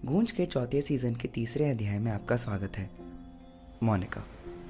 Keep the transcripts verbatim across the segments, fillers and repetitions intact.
गूंज के चौथे सीजन के तीसरे अध्याय में आपका स्वागत है। मोनिका।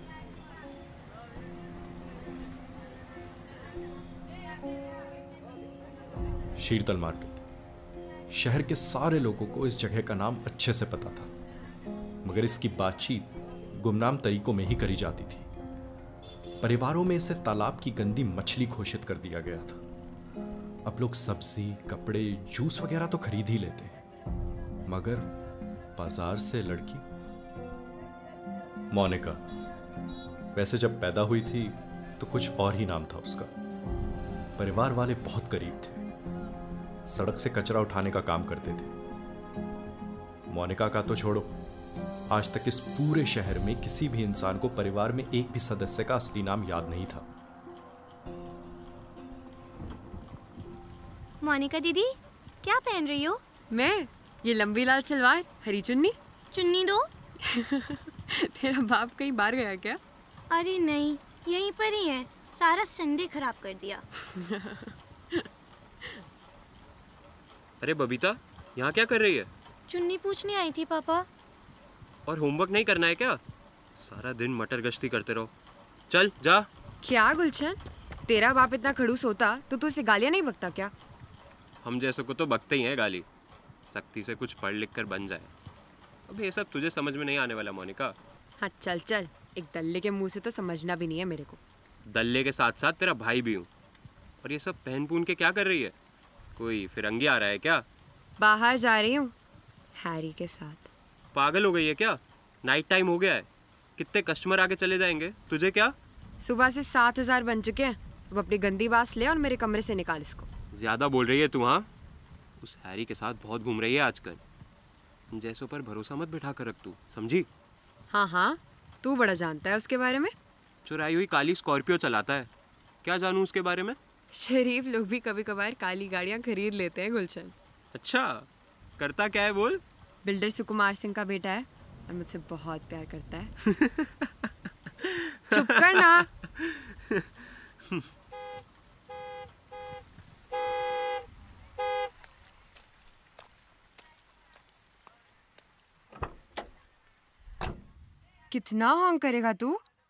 शीतल मार्केट। शहर के सारे लोगों को इस जगह का नाम अच्छे से पता था, मगर इसकी बातचीत गुमनाम तरीकों में ही करी जाती थी। परिवारों में इसे तालाब की गंदी मछली घोषित कर दिया गया था। अब लोग सब्जी, कपड़े, जूस वगैरह तो खरीद ही लेते हैं, मगर बाजार से लड़की मोनिका। वैसे जब पैदा हुई थी तो कुछ और ही नाम था उसका। परिवार वाले बहुत गरीब थे, सड़क से कचरा उठाने का काम करते थे। मोनिका का तो छोड़ो, आज तक इस पूरे शहर में किसी भी इंसान को परिवार में एक भी सदस्य का असली नाम याद नहीं था। मोनिका दीदी, क्या पहन रही हो? मैं ये लंबी लाल सलवार, हरी चुन्नी। चुन्नी दो। तेरा बाप कहीं बाहर गया क्या? अरे नहीं, यहीं पर ही है। सारा संडे खराब कर दिया। अरे बबीता, यहाँ क्या कर रही है? चुन्नी पूछने आई थी पापा। और होमवर्क नहीं करना है क्या? सारा दिन मटर गश्ती करते रहो। चल जा। क्या गुलशन, तेरा बाप इतना खड़ूस होता तो तू इसे गालियाँ नहीं बकता क्या? हम जैसों को तो बकते ही हैं गाली। सख्ती से कुछ पढ़ लिख कर बन जाए। अब ये सब तुझे समझ में नहीं आने वाला मोनिका। हाँ चल चल, एक दल्ले के मुंह से तो समझना भी नहीं है मेरे को। दल्ले के साथ साथ तेरा भाई भी हूँ। और ये सब पहन पून के क्या कर रही है? कोई फिरंगी आ रहा है क्या? बाहर जा रही हूँ हैरी के साथ। पागल हो गई है क्या? नाइट टाइम हो गया है। कितने कस्टमर आके चले जाएंगे, तुझे क्या? सुबह से सात हजार बन चुके हैं। अब अपनी गंदी बात ले और मेरे कमरे से निकाल इसको। ज्यादा बोल रही है तू। हाँ, उस हैरी के साथ बहुत घूम रही है आजकल। जैसों पर भरोसा मत बिठा कर रख तू, समझी? हाँ हाँ, तू बड़ा जानता है उसके बारे में। चुराई हुई काली स्कॉर्पियो चलाता है। क्या जानूं उसके बारे में? शरीफ लोग भी कभी कभार काली गाड़ियाँ खरीद लेते हैं गुलशन। अच्छा, करता क्या है बोल? बिल्डर सुकुमार सिंह का बेटा है और मुझसे बहुत प्यार करता है। चुप कर ना। कितना हॉन्ग करेगा तू?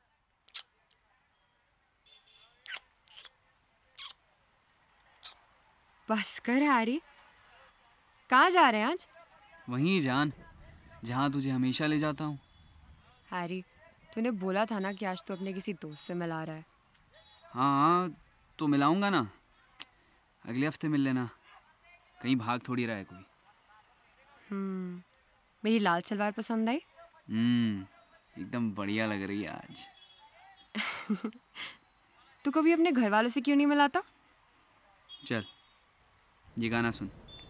बस कर हैरी। कहाँ जा रहे हैं आज? वहीं जान, जहाँ तुझे हमेशा ले जाता हूँ। हैरी, तूने बोला था ना कि आज तू अपने किसी दोस्त से मिला रहा है। हाँ हाँ, तो मिलाऊंगा ना। अगले हफ्ते मिल लेना। कहीं भाग थोड़ी रहा है कोई। हम्म, मेरी लाल सलवार पसंद आई? हम्म, एकदम बढ़िया लग रही है आज। तू कभी अपने घर वालों से क्यों नहीं मिलाता? चल, ये गाना सुन।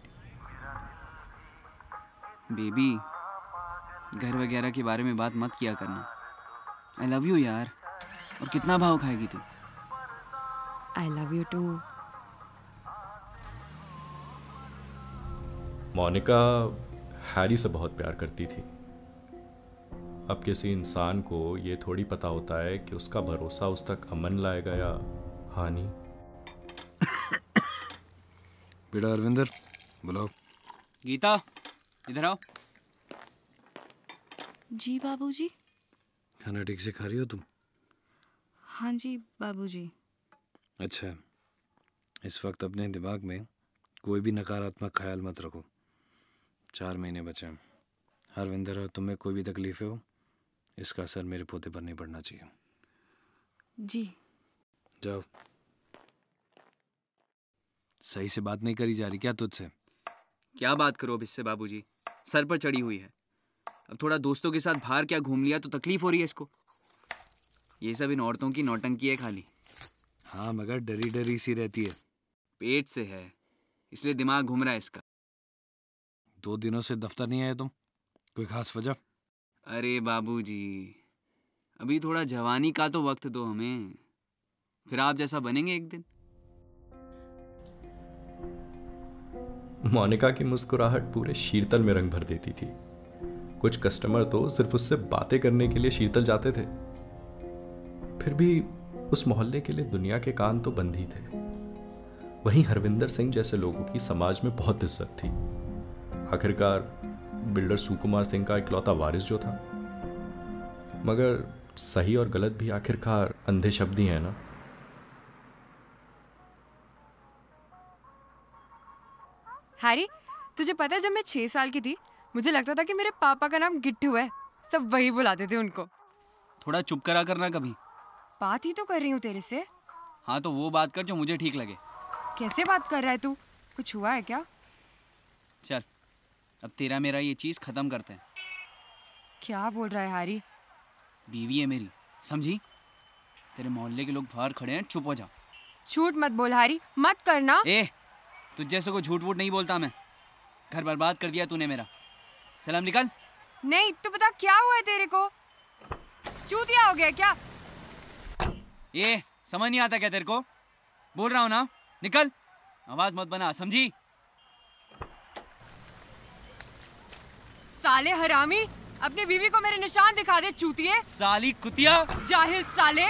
बेबी, घर वगैरह के बारे में बात मत किया करना। आई लव यू यार। और कितना भाव खाएगी तू? I love you too. Monika Harry से बहुत प्यार करती थी। अब किसी इंसान को ये थोड़ी पता होता है कि उसका भरोसा उस तक अमन लाएगा या हानि। बेटा अरविंदर, बुलाओ। गीता, इधर आओ। जी बाबूजी। खाना ठीक से खा रही हो तुम? हाँ जी बाबूजी। अच्छा, इस वक्त अपने दिमाग में कोई भी नकारात्मक ख्याल मत रखो। चार महीने बचे हैं। हरविंदर और तुम्हें कोई भी तकलीफ हो, इसका असर मेरे पोते पर नहीं पड़ना चाहिए। जी। जाओ। सही से बात नहीं करी जा रही क्या तुझसे? क्या बात करो अब इससे बाबूजी, सर पर चढ़ी हुई है। अब थोड़ा दोस्तों के साथ बाहर क्या घूम लिया तो तकलीफ हो रही है इसको। ये सब इन औरतों की नौटंकी है खाली। हाँ, मगर डरी डरी सी रहती है। पेट से है, इसलिए दिमाग घूम रहा है इसका। दो दिनों से दफ्तर नहीं आए तुम? कोई खास वजह? अरे बाबूजी, अभी थोड़ा जवानी का तो वक्त दो हमें, फिर आप जैसा बनेंगे एक दिन। मोनिका की मुस्कुराहट पूरे शीतल में रंग भर देती थी। कुछ कस्टमर तो सिर्फ उससे बातें करने के लिए शीतल जाते थे। फिर भी उस मोहल्ले के लिए दुनिया के कान तो बंद ही थे। वहीं हरविंदर सिंह जैसे लोगों की समाज में बहुत इज्जत थी। आखिरकार बिल्डर सुकुमार सिंह का इकलौता वारिस जो था। मगर सही और गलत भी आखिरकार अंधे शब्द ही हैं ना। हैरी, तुझे पता है जब मैं छह साल की थी मुझे लगता था कि मेरे पापा का नाम गिट्टू है। सब वही बुलाते थे उनको। थोड़ा चुप करा करना कभी। बात ही तो कर रही हूँ तेरे से। हाँ तो वो बात कर जो मुझे ठीक लगे। कैसे बात कर रहा है तू? कुछ हुआ है क्या? चल अब तेरा मेरा ये चीज खत्म करते हैं। क्या बोल रहा है हैरी? बीवी है मेरी, समझी? तेरे मोहल्ले के लोग बाहर खड़े हैं, चुप हो जा। झूठ मत बोल हैरी, मत करना। ए, तुझ जैसे को झूठ वूठ नहीं बोलता मैं। घर बर्बाद कर दिया तूने मेरा। सलाम निकल। नहीं, तू बता क्या हुआ है तेरे को? चूतिया हो गया क्या? ये समझ नहीं आता क्या तेरे को? बोल रहा हूँ ना, निकल। आवाज मत बना, समझी? साले हरामी, अपनी बीवी को मेरे निशान दिखा दे चूतिए। साली कुतिया, जाहिल साले।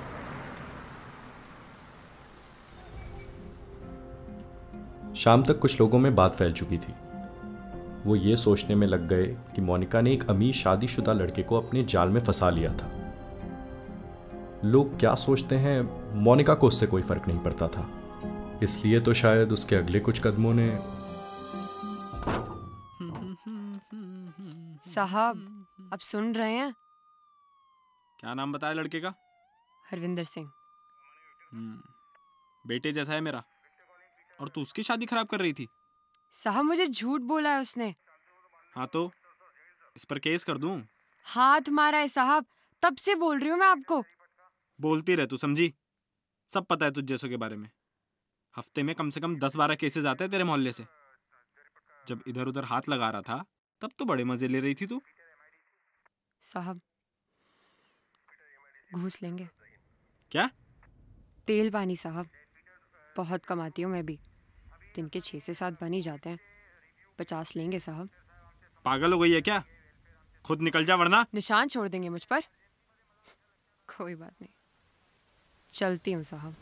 शाम तक कुछ लोगों में बात फैल चुकी थी। वो ये सोचने में लग गए कि मोनिका ने एक अमीर शादीशुदा लड़के को अपने जाल में फंसा लिया था। लोग क्या सोचते हैं, मोनिका को उससे कोई फर्क नहीं पड़ता था। इसलिए तो शायद उसके अगले कुछ कदमों ने। साहब, अब सुन रहे हैं? क्या नाम बताया लड़के का? हरविंदर सिंह। बेटे जैसा है मेरा। और तू उसकी शादी खराब कर रही थी? साहब, मुझे झूठ बोला है उसने। हाँ तो इस पर केस कर दूं? हाथ मारा है साहब, तब से बोल रही हूँ मैं आपको। बोलती रह तू, समझी? सब पता है तुझ जैसों के बारे में। हफ्ते में कम से कम दस बारह केसेस आते हैं तेरे मोहल्ले से। जब इधर उधर हाथ लगा रहा था तब तो बड़े मजे ले रही थी तू। साहब, घूस लेंगे? क्या? तेल पानी साहब, बहुत कमाती हूँ मैं भी। दिन के छः से सात बन ही जाते हैं। पचास लेंगे साहब। पागल हो गई है क्या? खुद निकल जा वरना। निशान छोड़ देंगे मुझ पर? कोई बात नहीं, चलती हूँ साहब।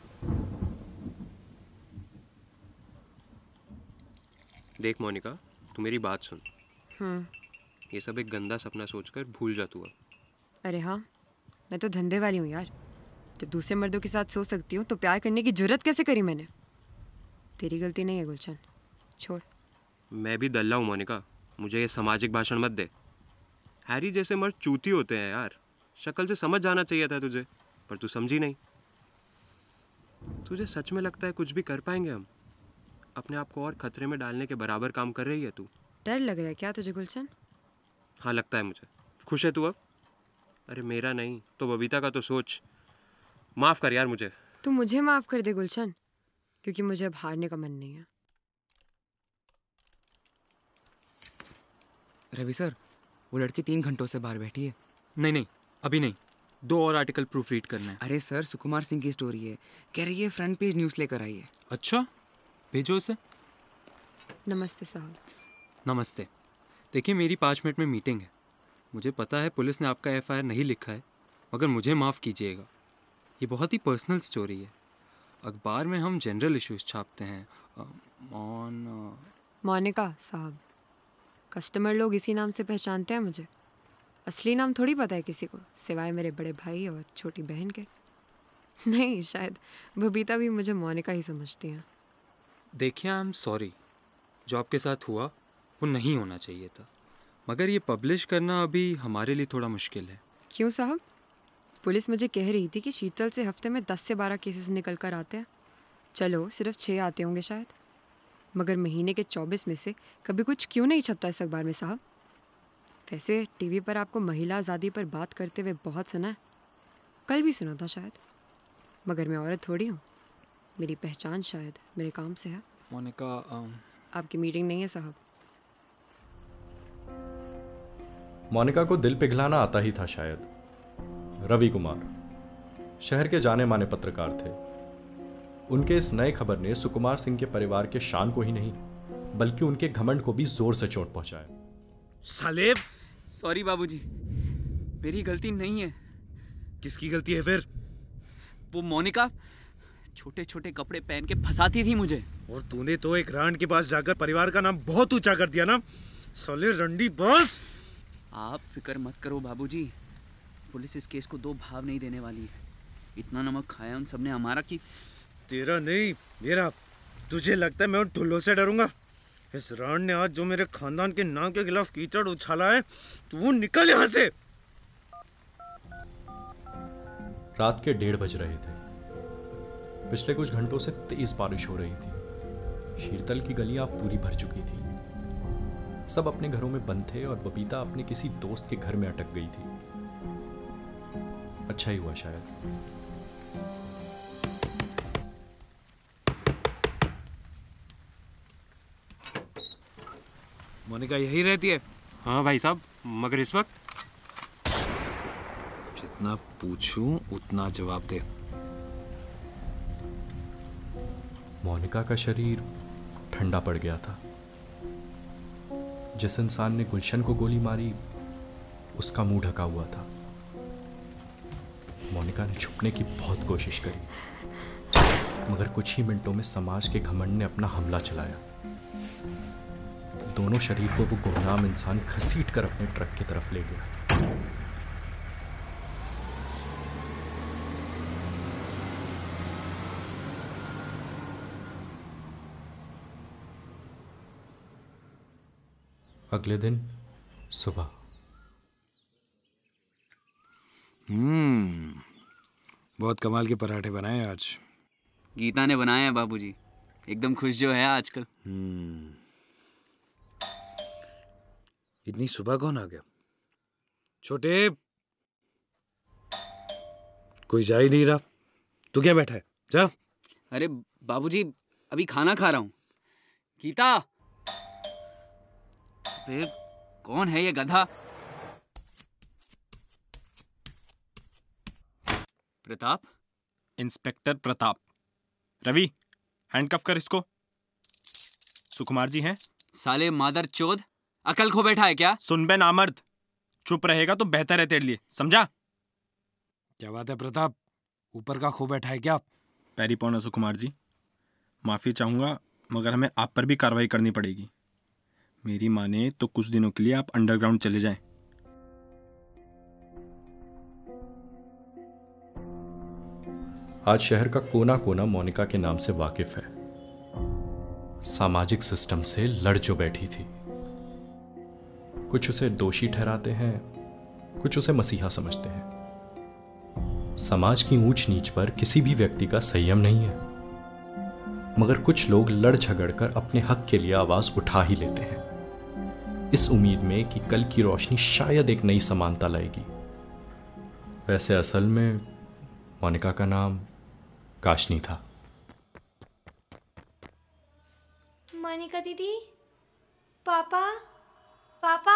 देख मोनिका, तू मेरी बात सुन। हम्म। ये सब एक गंदा सपना सोचकर भूल जा तू अब। अरे हाँ, मैं तो धंधे वाली हूँ यार। जब दूसरे मर्दों के साथ सो सकती हूँ तो प्यार करने की जुर्रत कैसे करी मैंने? तेरी गलती नहीं है गुलशन, छोड़। मैं भी दल्ला हूँ मोनिका, मुझे ये सामाजिक भाषण मत दे। हैरी जैसे मर्द चूती होते हैं यार। शक्ल से समझ जाना चाहिए था तुझे, पर तू समझी नहीं। तुझे सच में लगता है कुछ भी कर पाएंगे हम? अपने आप को और खतरे में डालने के बराबर काम कर रही है तू। डर लग रहा है क्या तुझे गुलशन? हाँ लगता है मुझे। खुश है तू अब? अरे मेरा नहीं तो बबीता का तो सोच। माफ कर यार मुझे। तू मुझे माफ कर दे गुलशन, क्योंकि मुझे अब हारने का मन नहीं है। रवि सर, वो लड़की तीन घंटों से बाहर बैठी है। नहीं नहीं, अभी नहीं। दो और आर्टिकल प्रूफ रीड करना है। अरे सर, सुकुमार सिंह की स्टोरी है। कह रही है फ्रंट पेज न्यूज़ लेकर आई है। अच्छा, भेजो उसे। नमस्ते साहब। नमस्ते। देखिए, मेरी पाँच मिनट में मीटिंग है। मुझे पता है पुलिस ने आपका एफ आई आर नहीं लिखा है, मगर मुझे माफ़ कीजिएगा। ये बहुत ही पर्सनल स्टोरी है। अखबार में हम जनरल इश्यूज छापते हैं। ऑन मोनिका साहब, कस्टमर लोग इसी नाम से पहचानते हैं मुझे। असली नाम थोड़ी पता है किसी को, सिवाय मेरे बड़े भाई और छोटी बहन के। नहीं, शायद बबीता भी मुझे मोनिका ही समझती हैं। देखिए, आई एम सॉरी। जो आपके साथ हुआ वो नहीं होना चाहिए था, मगर ये पब्लिश करना अभी हमारे लिए थोड़ा मुश्किल है। क्यों साहब? पुलिस मुझे कह रही थी कि शीतल से हफ्ते में दस से बारह केसेस निकल कर आते हैं। चलो, सिर्फ छः आते होंगे शायद, मगर महीने के चौबीस में से कभी कुछ क्यों नहीं छपता इस अखबार में साहब? वैसे टीवी पर आपको महिला आज़ादी पर बात करते हुए बहुत सुना है, कल भी सुना था शायद, मगर मैं औरत थोड़ी हूँ। मेरी पहचान शायद मेरे काम से है। मोनिका, आपकी मीटिंग नहीं है साहब। मोनिका को दिल पिघलाना आता ही था शायद। रवि कुमार शहर के जाने माने पत्रकार थे। उनके इस नए खबर ने सुकुमार सिंह के परिवार के शान को ही नहीं, बल्कि उनके घमंड को भी जोर से चोट पहुंचाया। सालेब, सॉरी बाबूजी, मेरी गलती नहीं है। किसकी गलती है फिर? वो मोनिका छोटे छोटे कपड़े पहन के फंसाती थी मुझे। और तूने तो एक रांड के पास जाकर परिवार का नाम बहुत ऊंचा कर दिया ना। साले रंडी बस। आप फिक्र मत करो बाबूजी, पुलिस इस केस को दो भाव नहीं देने वाली है। इतना नमक खाया उन सबने हमारा कि तेरा नहीं मेरा। तुझे लगता है मैं उन ढुल्लों से डरूंगा? इस राण ने आज जो मेरे खानदान के नाम के खिलाफ कीचड़ उछाला है, तू निकल यहाँ से। रात के डेढ़ बज रहे थे। पिछले कुछ घंटों से तेज बारिश हो रही थी। शीतल की गलियां पूरी भर चुकी थी। सब अपने घरों में बंद थे और बबीता अपने किसी दोस्त के घर में अटक गई थी। अच्छा ही हुआ शायद। मोनिका यही रहती है? हाँ भाई साहब, मगर इस वक्त जितना पूछूं उतना जवाब दे। मोनिका का शरीर ठंडा पड़ गया था। जिस इंसान ने गुलशन को गोली मारी उसका मुंह ढका हुआ था। मोनिका ने छुपने की बहुत कोशिश करी, मगर कुछ ही मिनटों में समाज के घमंड ने अपना हमला चलाया। दोनों शरीर को वो गुमनाम इंसान घसीट कर अपने ट्रक की तरफ ले गया। अगले दिन सुबह। हम्म बहुत कमाल के पराठे बनाए आज। गीता ने बनाया है बाबूजी, एकदम खुश जो है आजकल। हम्म इतनी सुबह कौन आ गया? छोटे, कोई जा ही नहीं रहा, तू क्या बैठा है? जा। अरे बाबूजी, अभी खाना खा रहा हूं। गीता, अबे कौन है ये गधा? प्रताप? इंस्पेक्टर प्रताप। रवि, हैंडकफ कर इसको। सुकुमार जी हैं? साले मादर चोद, अकल खो बैठा है क्या? सुन बे नामर्द, चुप रहेगा तो बेहतर है तेरे लिए, समझा? क्या बात है प्रताप, ऊपर का खो बैठा है क्या? पैरी पौना सुकुमार जी, माफी चाहूंगा मगर हमें आप पर भी कार्रवाई करनी पड़ेगी। मेरी माने तो कुछ दिनों के लिए आप अंडरग्राउंड चले जाएं। आज शहर का कोना कोना मोनिका के नाम से वाकिफ है। सामाजिक सिस्टम से लड़ जो बैठी थी। कुछ उसे दोषी ठहराते हैं, कुछ उसे मसीहा समझते हैं। समाज की ऊंच नीच पर किसी भी व्यक्ति का संयम नहीं है, मगर कुछ लोग लड़ झगड़ कर अपने हक के लिए आवाज उठा ही लेते हैं, इस उम्मीद में कि कल की रोशनी शायद एक नई समानता लाएगी। वैसे असल में मोनिका का नाम काशनी था। मोनिका दीदी, पापा, पापा।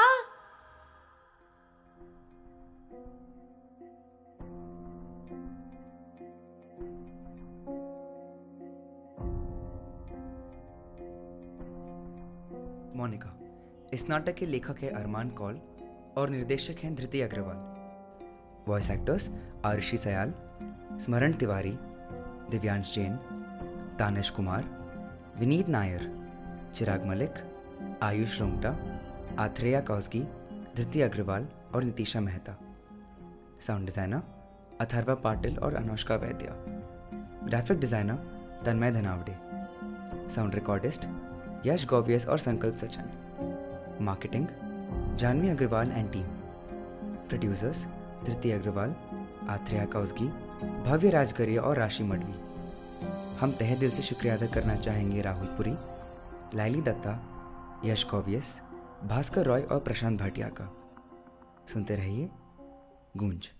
मोनिका इस नाटक के लेखक है अरमान कौल और निर्देशक हैं धृति अग्रवाल। वॉइस एक्टर्स आरुषि सयाल, स्मरण तिवारी, दिव्यांश जैन, तानिश कुमार, विनीत नायर, चिराग मलिक, आयुष रोंगटा, आथरेया कौसगी, धृति अग्रवाल और नितिशा मेहता। साउंड डिज़ाइनर अथर्वा पाटिल और Anushka Vaidya. Graphic designer Tanmay Dhanawade. Sound recordist Yash Gauvius और Sankalp Sachan. Marketing Janhvi Agarwal and team. Producers Dhriti Agarwal, Athreya Kausgi, Bhavya Rajgaria और राशि मडवी। हम तहे दिल से शुक्रिया अदा करना चाहेंगे राहुल पुरी, लाइली दत्ता, यश गौवियस, भास्कर रॉय और प्रशांत भाटिया का। सुनते रहिए गूंज।